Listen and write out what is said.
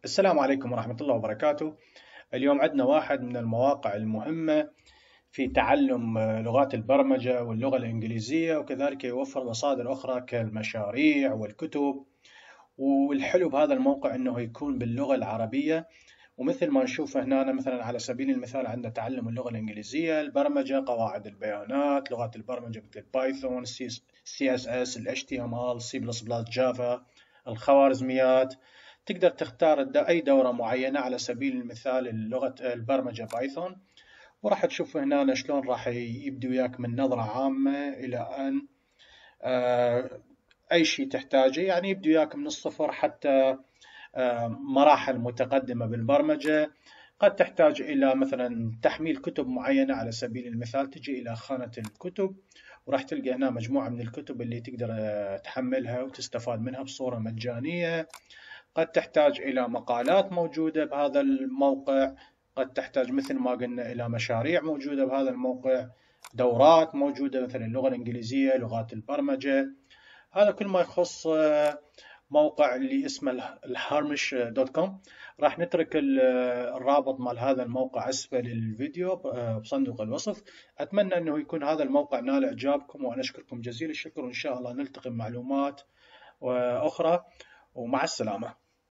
السلام عليكم ورحمة الله وبركاته. اليوم عندنا واحد من المواقع المهمة في تعلم لغات البرمجة واللغة الإنجليزية، وكذلك يوفر مصادر أخرى كالمشاريع والكتب. والحلو بهذا الموقع أنه يكون باللغة العربية. ومثل ما نشوف هنا مثلا على سبيل المثال عندنا تعلم اللغة الإنجليزية، البرمجة، قواعد البيانات، لغات البرمجة مثل البايثون، CSS، ال HTML، C++، جافا، الخوارزميات. تقدر تختار أي دورة معينة، على سبيل المثال اللغة البرمجة بايثون. وراح تشوف هنا شلون راح يبدو وياك من نظرة عامة إلى أن أي شيء تحتاجه، يعني يبدو وياك من الصفر حتى مراحل متقدمة بالبرمجة. قد تحتاج إلى مثلا تحميل كتب معينة، على سبيل المثال تجي إلى خانة الكتب وراح تلقى هنا مجموعة من الكتب اللي تقدر تحملها وتستفاد منها بصورة مجانية. قد تحتاج إلى مقالات موجودة بهذا الموقع، قد تحتاج مثل ما قلنا إلى مشاريع موجودة بهذا الموقع، دورات موجودة مثل اللغة الإنجليزية، لغات البرمجة. هذا كل ما يخص موقع اللي اسمه الهارمش دوت كوم. راح نترك الرابط مال هذا الموقع أسفل الفيديو بصندوق الوصف. أتمنى أنه يكون هذا الموقع نال إعجابكم، وأنا أشكركم جزيل الشكر، وإن شاء الله نلتقي بمعلومات أخرى، ومع السلامة.